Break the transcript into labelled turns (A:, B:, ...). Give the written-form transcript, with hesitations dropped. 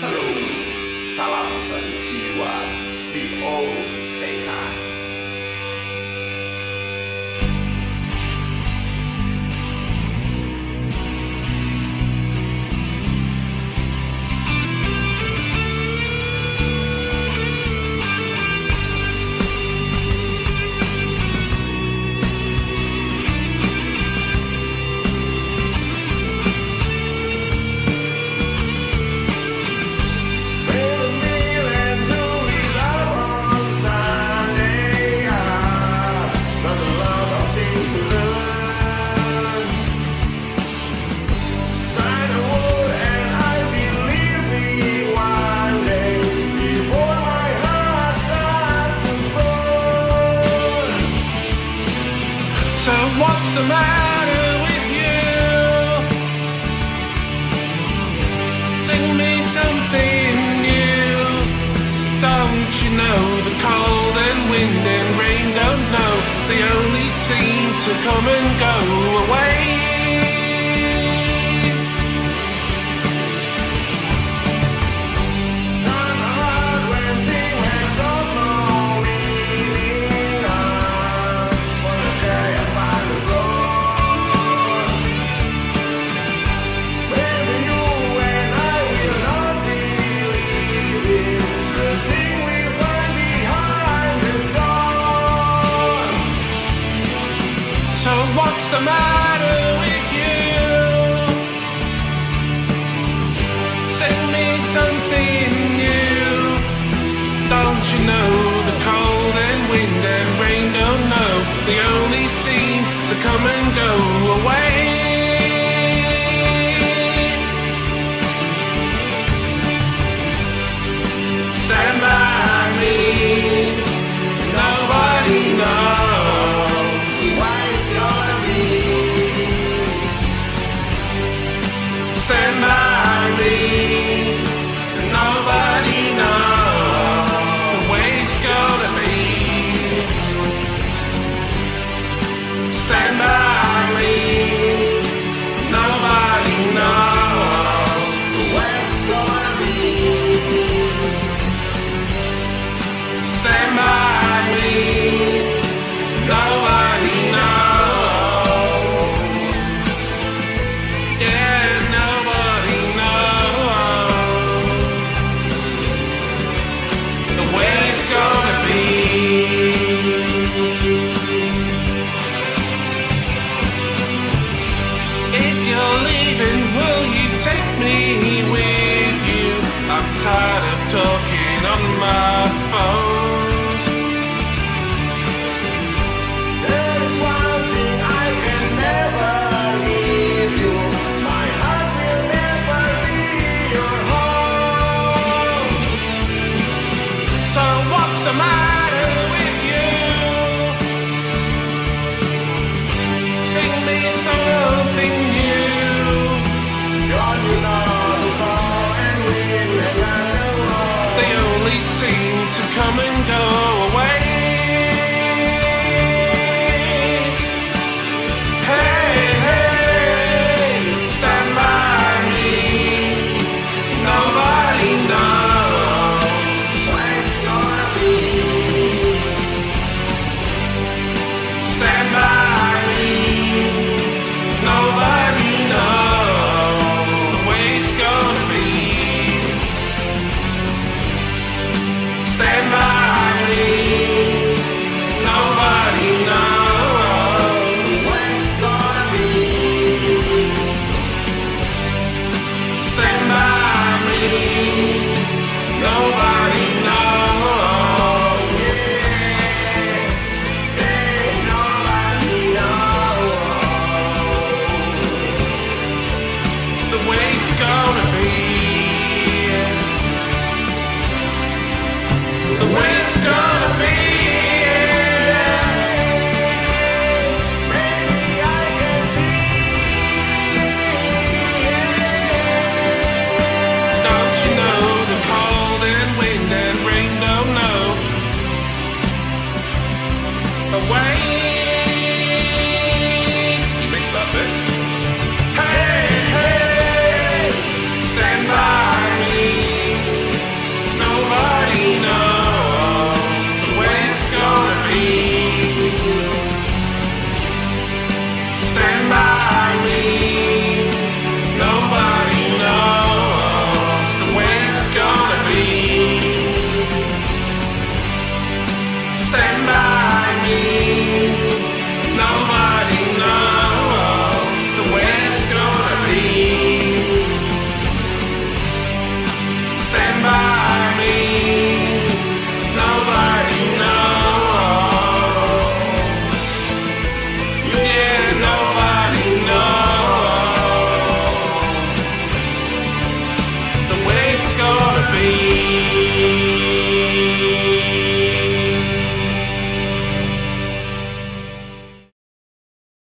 A: Halo, salam satu jiwa, we all say hi.
B: So what's the matter with you? Sing me something new. Don't you know the cold and wind and rain don't know? They only seem to come and go away. So what's the matter with you? Sing me something new. Don't you know the cold and wind and rain don't know? They only seem to come and go away. Stand by me, nobody knows why it's gonna be. Stand by me, nobody knows the way it's gonna be. Stand by me, nobody knows the way it's gonna be. Stand by me, nobody knows. Yeah, nobody knows the way it's gonna be. If you're leaving, will you take me with you? I'm tired of talking on my phone. So what's the matter with you? Sing me something new. They only seem to come and go